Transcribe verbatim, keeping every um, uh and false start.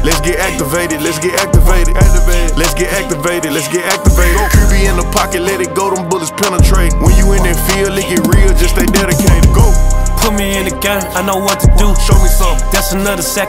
Let's get activated, let's get activated. Activated. Let's get activated, let's get activated. Go creepy in the pocket, let it go, them bullets penetrate. When you in that field, it get real, just stay dedicated. Go. Put me in the game, I know what to do. Show me something. That's another sack.